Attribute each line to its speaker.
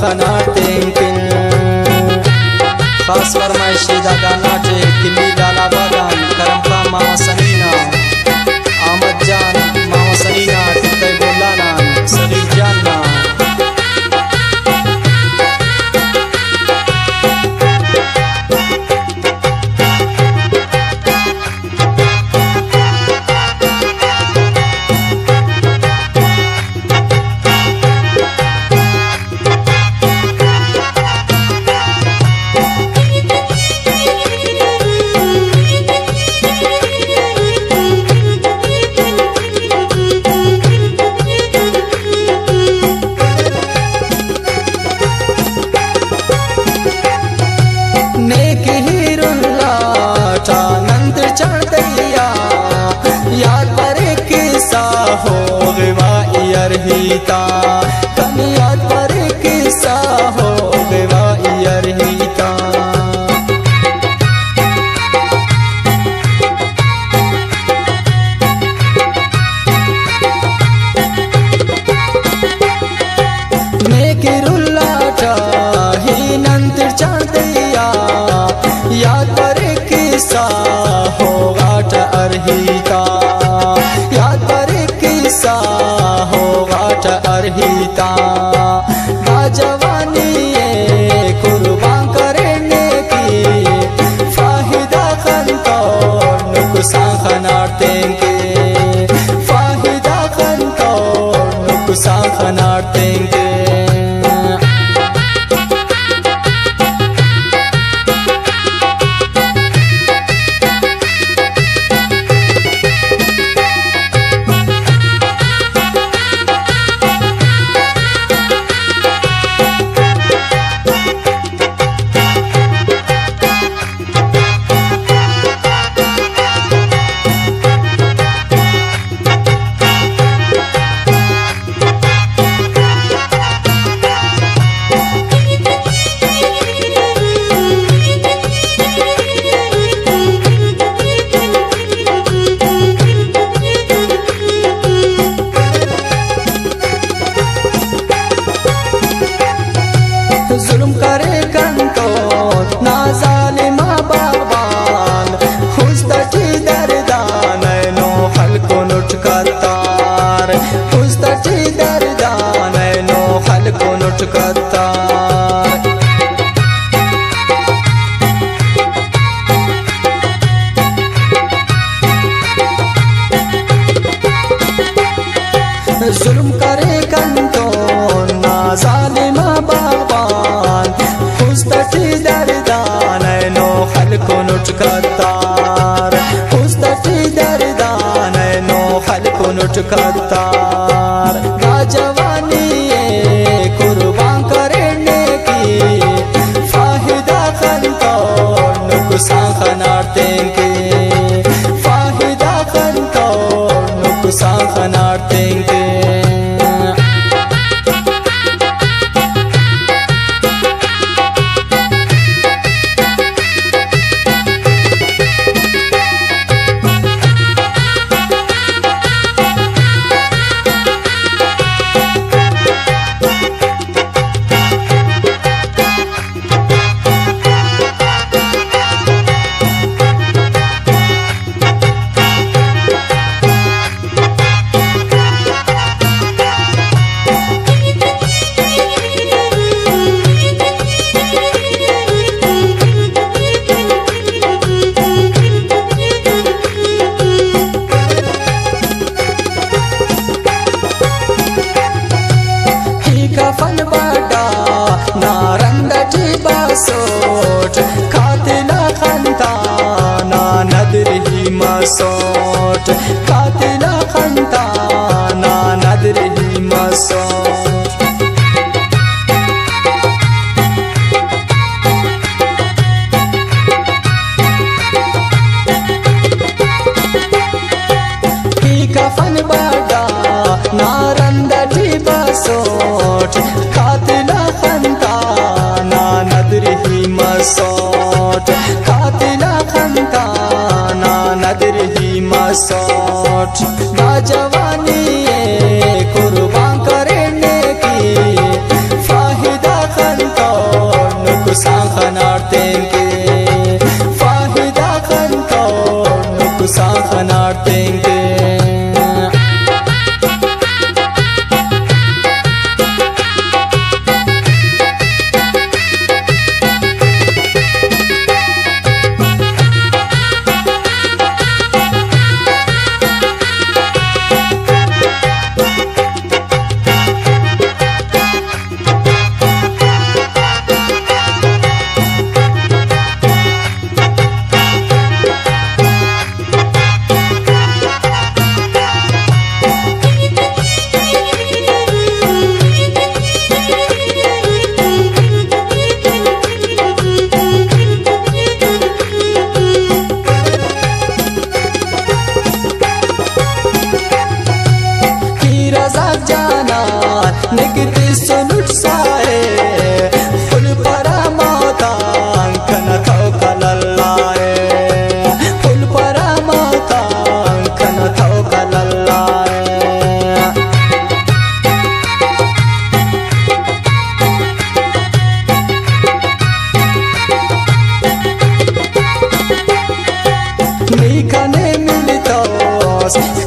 Speaker 1: खनाटेंकिन खास फरमाइशी दा गाना चे किल्ली डाला बागान करमका मामा सनीना आमद जान मामा सनीना टुकई बोलाना सलील जानना हिता कनियात पर किस्सा हो गवा यार हिता नेकिरुल्ला चाही नंतर चढ़दिया याद पर किस्सा हो गाट अरहिता याद पर किस्सा अरहिता जवानी कुर्बान करने की फाहिदा खन तो नुकसान खनाटेंगे फाहिदा खन तो नुकसान खनाटेंगे जुल्म करे कंतो ना जालिमा बाबान हुस्ती दर्दान नो खल्को नुटकतार हुस्ती दर्दान नो खल्को नुटकतार जुल्म करे कंतो ना जालिमा बाबान हुस्ती दर्दान नो खल्को नुटकतार हुस्ती दर्दान नो खल्को नुटकतार जवानी कुर्बान करने की फाहिदा खन तो नुकसान खनाटेंगे फाहिदा खन तो नुकसान खनाटेंगे कफन बाटा नारंदटी बासोट कातिला खंता ना नदर ही मसोट कातिला खंता ना नदर ही मसोट कफन बाटा नारंदटी बासोट कातिला खंता ना नदर ही मसोट कातिला खंता ना नदर ही मसोट जवानी कुर्बान करने की फाहिदा बस